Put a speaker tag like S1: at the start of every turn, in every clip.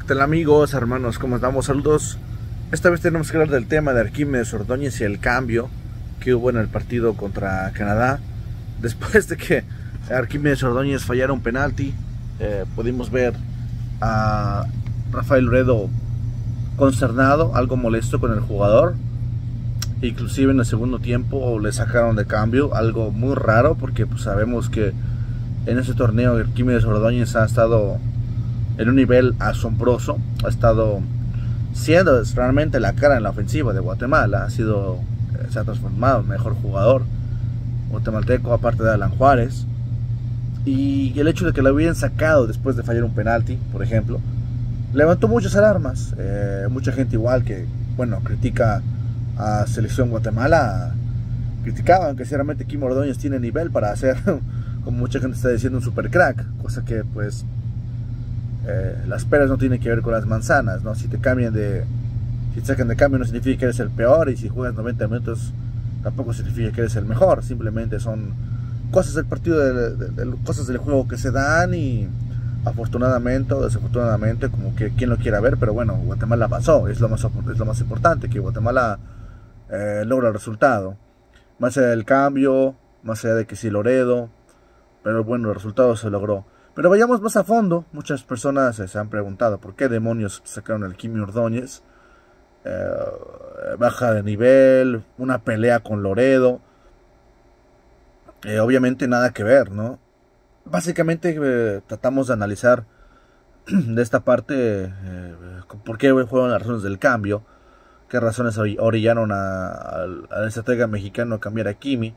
S1: tal amigos, hermanos? ¿Cómo estamos? Saludos. Esta vez tenemos que hablar del tema de Arquímedes Ordóñez y el cambio que hubo en el partido contra Canadá. Después de que Arquímedes Ordóñez fallara un penalti, pudimos ver a Rafael Loredo consternado, algo molesto con el jugador. Inclusive en el segundo tiempo le sacaron de cambio, algo muy raro porque pues, sabemos que en ese torneo Arquímedes Ordóñez ha estado en un nivel asombroso, ha estado siendo realmente la cara en la ofensiva de Guatemala, se ha transformado en mejor jugador guatemalteco, aparte de Alan Juárez. Y el hecho de que lo hubieran sacado después de fallar un penalti, por ejemplo, levantó muchas alarmas. Mucha gente igual que, bueno, critica a Selección Guatemala, criticaban que sinceramente Kim Ordóñez tiene nivel para hacer, como mucha gente está diciendo, un super crack, cosa que pues las peras no tienen que ver con las manzanas, ¿no? Si te sacan de cambio no significa que eres el peor, y si juegas 90 minutos tampoco significa que eres el mejor. Simplemente son cosas del partido, cosas del juego que se dan, y afortunadamente o desafortunadamente, como que quien lo quiera ver, pero bueno, Guatemala pasó, es lo más importante, que Guatemala logra el resultado, más allá del cambio, más allá de que sí Loredo, pero bueno, el resultado se logró. Pero vayamos más a fondo. Muchas personas se han preguntado por qué demonios sacaron al Kimi Ordóñez. Baja de nivel, una pelea con Loredo. Obviamente nada que ver, ¿no? Básicamente tratamos de analizar de esta parte por qué fueron las razones del cambio, qué razones orillaron al estratega mexicano a cambiar a Kimi.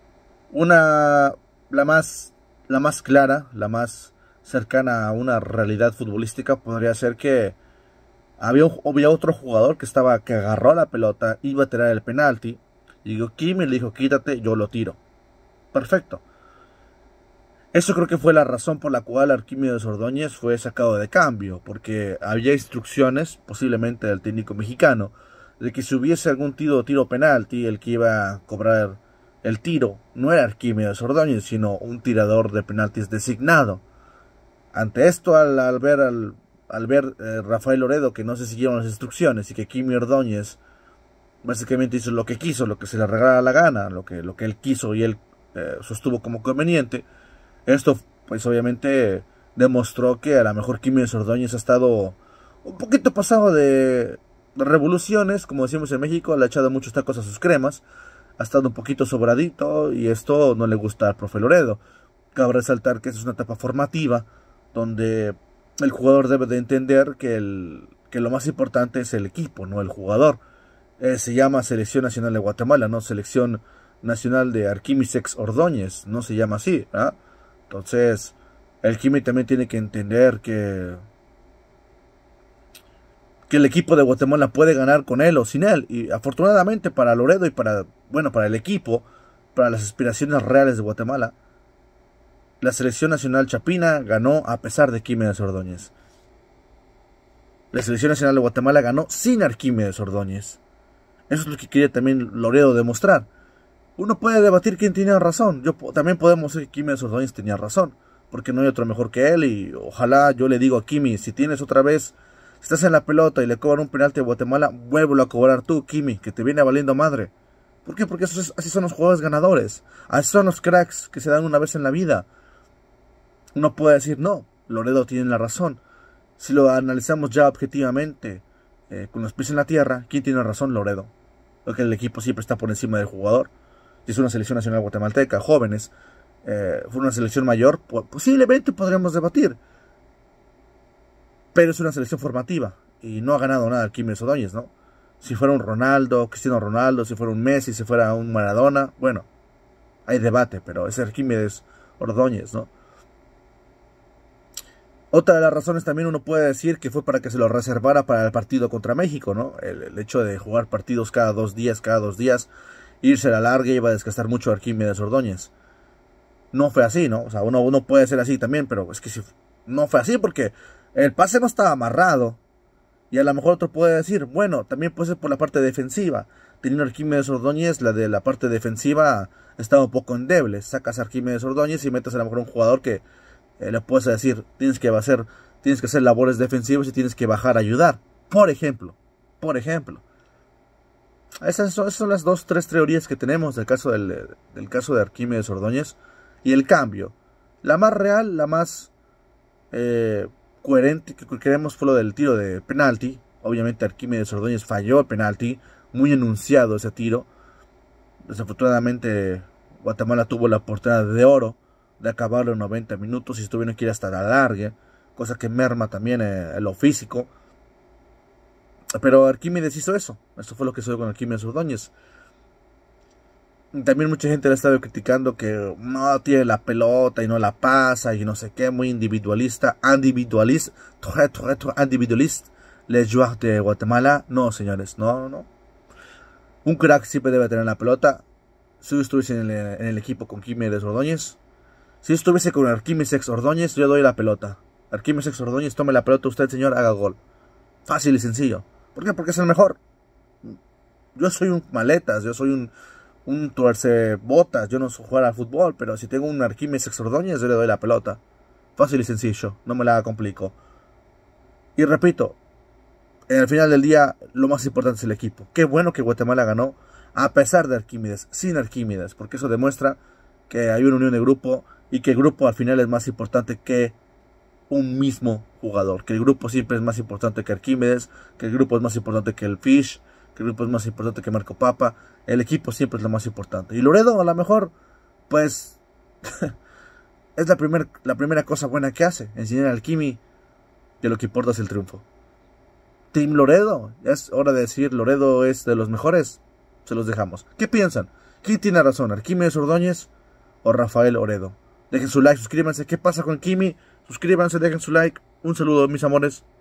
S1: La más clara, la más cercana a una realidad futbolística podría ser que había otro jugador que agarró la pelota, iba a tirar el penalti, y digo, Kimi le dijo, quítate, yo lo tiro. Perfecto. Eso creo que fue la razón por la cual Arquímedes Ordóñez fue sacado de cambio, porque había instrucciones, posiblemente del técnico mexicano, de que si hubiese algún tiro penalti, el que iba a cobrar el tiro no era Arquímedes Ordóñez, sino un tirador de penaltis designado. Ante esto, al ver Rafael Loredo que no se siguieron las instrucciones y que Kimi Ordóñez básicamente hizo lo que quiso, lo que se le regalaba la gana, lo que él quiso y él sostuvo como conveniente, esto pues obviamente demostró que a lo mejor Kimi Ordóñez ha estado un poquito pasado de revoluciones, como decimos en México, le ha echado muchos tacos a sus cremas, ha estado un poquito sobradito, y esto no le gusta al profe Loredo. Cabe resaltar que esta es una etapa formativa donde el jugador debe de entender que lo más importante es el equipo, no el jugador. Se llama Selección Nacional de Guatemala, no Selección Nacional de Arquímedes Ordóñez, no se llama así, ¿eh? Entonces el Kimi también tiene que entender que el equipo de Guatemala puede ganar con él o sin él, y afortunadamente para Loredo y para el equipo, para las aspiraciones reales de Guatemala, la Selección Nacional Chapina ganó a pesar de Arquímedes Ordóñez. La Selección Nacional de Guatemala ganó sin Arquímedes Ordóñez. Eso es lo que quería también Loredo demostrar. Uno puede debatir quién tenía razón. También podemos decir que Arquímedes Ordóñez tenía razón, porque no hay otro mejor que él, y ojalá, yo le digo a Kimi, si tienes otra vez, estás en la pelota y le cobran un penalti a Guatemala, vuélvelo a cobrar tú, Kimi, que te viene valiendo madre. ¿Por qué? Porque así son los jugadores ganadores, así son los cracks que se dan una vez en la vida. Uno puede decir, no, Loredo tiene la razón. Si lo analizamos ya objetivamente, con los pies en la tierra, ¿quién tiene razón? Loredo. Porque el equipo siempre está por encima del jugador. Si es una selección nacional guatemalteca, jóvenes, fue una selección mayor, posiblemente podríamos debatir. Pero es una selección formativa, y no ha ganado nada Arquímedes Ordóñez, ¿no? Si fuera un Ronaldo, Cristiano Ronaldo, si fuera un Messi, si fuera un Maradona, bueno, hay debate, pero es Arquímedes Ordóñez, ¿no? Otra de las razones también uno puede decir que fue para que se lo reservara para el partido contra México, ¿no? El hecho de jugar partidos cada dos días, irse a la larga, iba a desgastar mucho a Arquímedes Ordóñez. No fue así, ¿no? O sea, uno puede ser así también, pero es que si no fue así porque el pase no estaba amarrado. Y a lo mejor otro puede decir, bueno, también puede ser por la parte defensiva. Teniendo Arquímedes Ordóñez, la parte defensiva estaba un poco endeble. Sacas a Arquímedes Ordóñez y metes a lo mejor un jugador que le puedes decir, tienes que hacer tienes que hacer labores defensivas y tienes que bajar a ayudar. Por ejemplo. Esas son las 2-3 teorías que tenemos del caso de Arquímedes Ordóñez. Y el cambio. La más real, la más coherente que queremos fue lo del tiro de penalti. Obviamente Arquímedes Ordóñez falló el penalti. Muy enunciado ese tiro. Desafortunadamente Guatemala tuvo la oportunidad de oro de acabarlo en 90 minutos y tuvieron que ir hasta la larga. Cosa que merma también lo físico. Pero Arquímedes hizo eso. Eso fue lo que sucedió con Arquímedes Ordóñez. También mucha gente le ha estado criticando que no tiene la pelota y no la pasa y no sé qué, muy individualista, les joueurs de Guatemala. No, señores, no. Un crack siempre debe tener la pelota. Si yo estuviese en el equipo con Arquímedes Ordóñez, si yo estuviese con Arquímedes Ordóñez, yo doy la pelota. Arquímedes Ordóñez, tome la pelota usted, señor, haga gol. Fácil y sencillo. ¿Por qué? Porque es el mejor. Yo soy un maletas, yo soy un tuercebotas, yo no sé jugar al fútbol, pero si tengo un Arquímedes Ordóñez, yo le doy la pelota. Fácil y sencillo, no me la complico. Y repito, en el final del día, lo más importante es el equipo. Qué bueno que Guatemala ganó, a pesar de Arquímedes, sin Arquímedes, porque eso demuestra que hay una unión de grupo y que el grupo al final es más importante que un mismo jugador, que el grupo siempre es más importante que Arquímedes, que el grupo es más importante que el Fish, que el grupo es más importante que Marco Papa. El equipo siempre es lo más importante. Y Loredo, a lo mejor, pues es la primera cosa buena que hace, enseñar al Kimi que lo que importa es el triunfo. Team Loredo, es hora de decir Loredo es de los mejores. Se los dejamos. ¿Qué piensan? ¿Quién tiene razón? ¿Arquímedes Ordóñez o Rafael Oredo? Dejen su like, suscríbanse. ¿Qué pasa con Kimi? Suscríbanse, dejen su like. Un saludo, mis amores.